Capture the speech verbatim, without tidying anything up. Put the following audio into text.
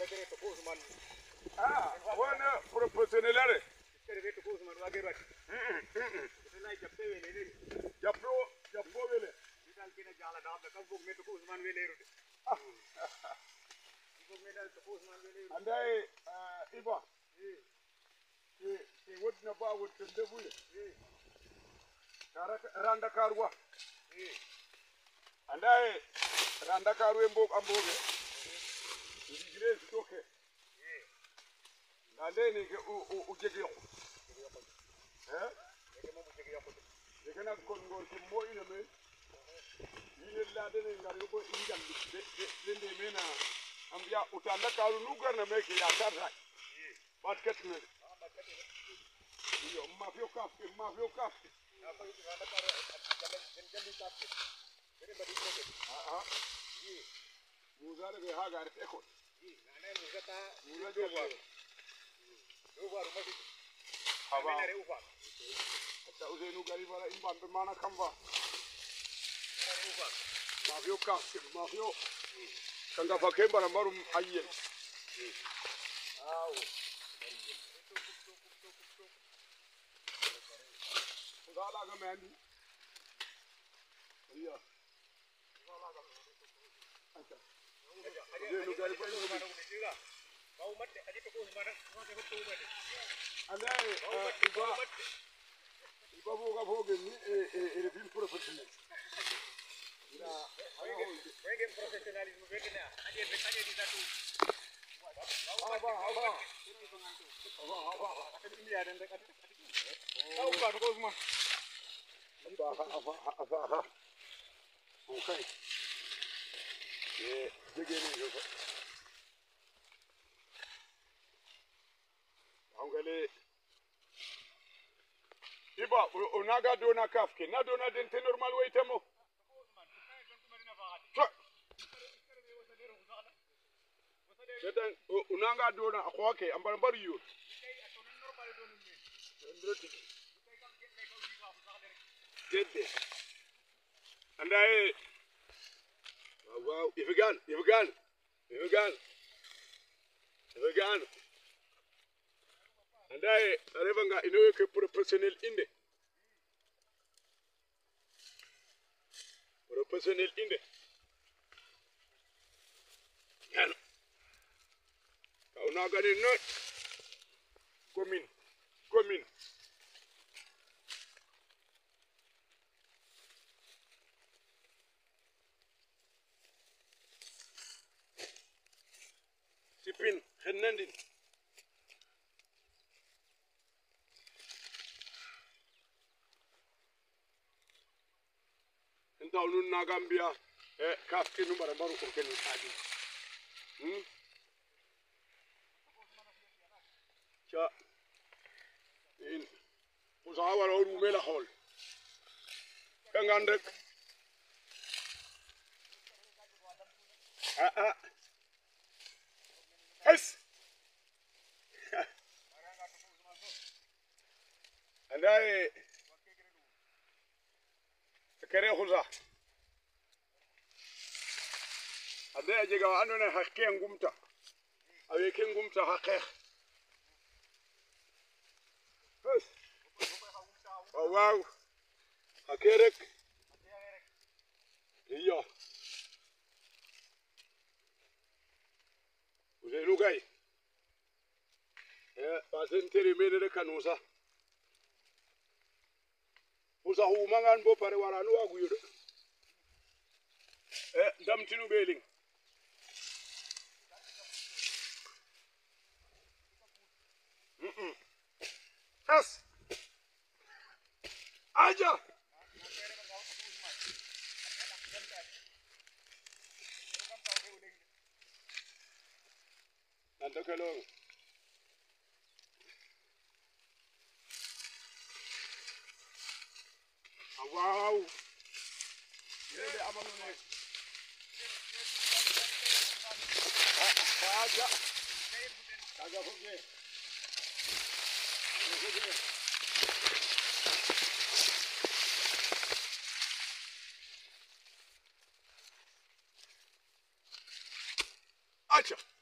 Kere TOKO OUSMANE. Ah, wana professionnel are. Kere TOKO OUSMANE wage rat. Ina japte wele ne. Jappo, jappo wele. Dal kena jala da ka bog me TOKO OUSMANE wele rude. Bog me dal TOKO OUSMANE wele. Andai Iba. Eh. Eh, wot na ba wot ndebu ye. Eh. Kara randa karwa. Eh. Andai randa karwe mbok amboge. Ngile zitoke. Eh. Nande ni ke u u ujege yo. Eh? Eke mo ujege yo. Eke na kon ngor ki mo ina me. Ni la de ne ngari ko injam de de de mena ambiya utanda karu nugar na me ke ya tarra. Eh. Basket ne. Ah, basket ne. Yo mafio kafke, mafio kafke. Na ko randa karu jalan jeli kafke. Kere badi ko. Ah ah. Eh. Muzare be ha gar eko. Nane muzata Muzare ba. Uvar mati. Haba. Nare uvar. Ta uzenu gari bara imban be mana kamba. Nare uvar. Mafio kafke, mafio. Kanga fakemba na marum ayel. Awo. Uzala ga mendi. Iya. Uzala ga mendi. Acha. Uzenu gari bara imban. Bau matte aji TOKO OUSMANE ma ke TOKO OUSMANE andai iba iba boga boge ni e e e film professionnel ina ana hoje wenge professionalisme wenge na aje be aje di satu aba aba aba aba ini ada ndek ati tahu kan TOKO OUSMANE aba aba aba aba okay eh jege ni yo angale iba onaga dona kafke na dona dente normal waitemo sedan onaga dona akwake ambar bar yo dede andai wow ifgan ifgan ifgan ifgan andai arevanga inowe ke professionnel inde professionnel inde yano kauna gani no commune commune sipin khenandin tawnun na Gambia e kafke nu bara baru ko ken tadi hmm cha in usawara ru mela hol ngandek ah ah es andai kere khuza ade jega andona hakke ngumta awe ke ngumta hakke bas wow hakerek iyo uzenu gai eh pasen tere mede kanusa usa hu mangan bo pare waranu aguyudo eh dam tinu beling mm mm as aja anda kalong wow yele amalone aja kaga hoge acha